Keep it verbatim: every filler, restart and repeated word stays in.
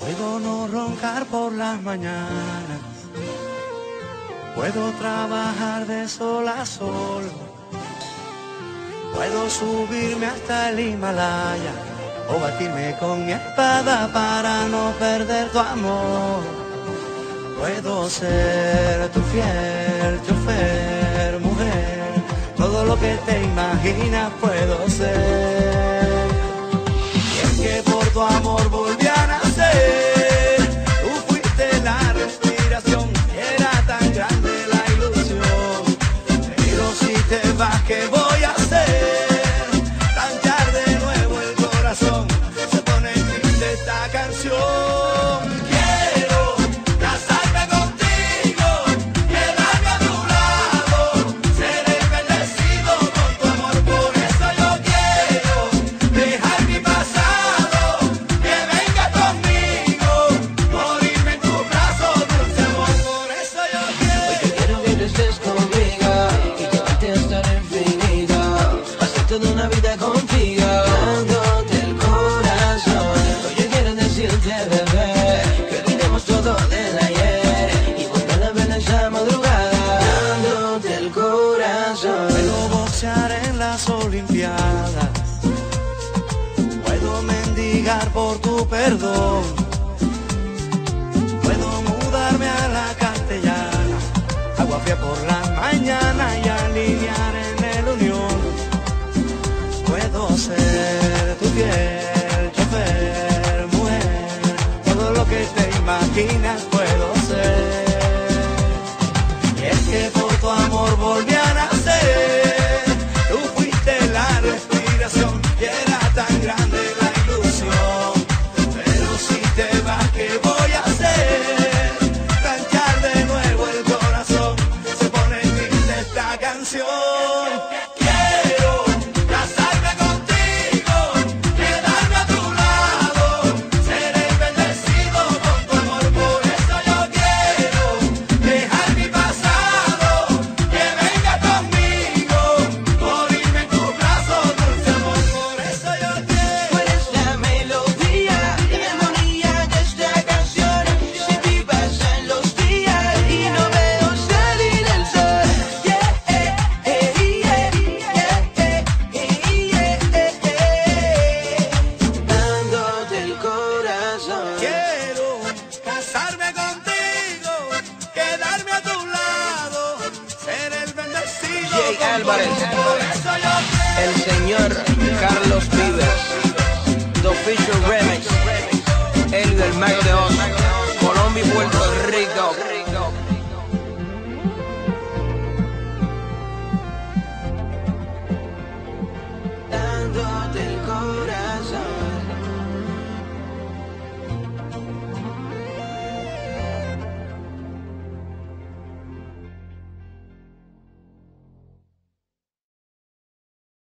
Puedo no roncar por las mañanas, puedo trabajar de sol a sol, puedo subirme hasta el Himalaya o batirme con mi espada para no perder tu amor. Puedo ser tu fiel chofer, mujer, todo lo que te imaginas puedo ser. Y es que por tu amor volví a nacer, tú fuiste la respiración, era tan grande la ilusión. Pero si te vas, ¿qué voy a hacer? Planchar de nuevo el corazón, se pone triste esta canción. Quiero casarme contigo, quedarme a tu lado, ser el bendecido con tu amor, por eso yo quiero dejar mi pasado, que venga conmigo, morirme en tus brazos, dulce amor, por eso yo quiero. Hoy yo quiero que tú estés conmigo y llevarte hasta el infinito, pasar toda una vida contigo, dándote el corazón. Hoy yo quiero decirte, bebé, que olvidemos todo del ayer y volver a ver esa madrugada, dándote el corazón. Puedo boxear en las Olimpiadas, puedo mendigar por tu perdón, puedo mudarme a la Castellana, agua fría por la mañana y alinear en el Unión. Puedo ser tu fiel chofer, mujer, todo lo que te imaginas puedo ser. Y es que por tu amor volví a nacer, tú fuiste la respiración y era tan grande la ilusión. Pero si te vas, ¿qué voy a hacer? Planchar de nuevo el corazón, se pone triste esta canción. Quiero casarme contigo, quedarme a tu lado, ser el bendecido con tu amor, por eso yo quiero dejar mi pasado, que venga conmigo, morirme en tus brazos, dulce amor, por eso yo quiero. Tú eres la melodía, la armonía de esta canción. Si ti pasan los días y no veo salir el sol, yeah, eh, eh, yeah, yeah, eh, eh, yeah, eh, dándote el corazón. Quiero casarme contigo, quedarme a tu lado, ser el bendecido Jay con tu Álvarez. amor, por eso yo quiero. El señor Carlos Vives, The Official Remix.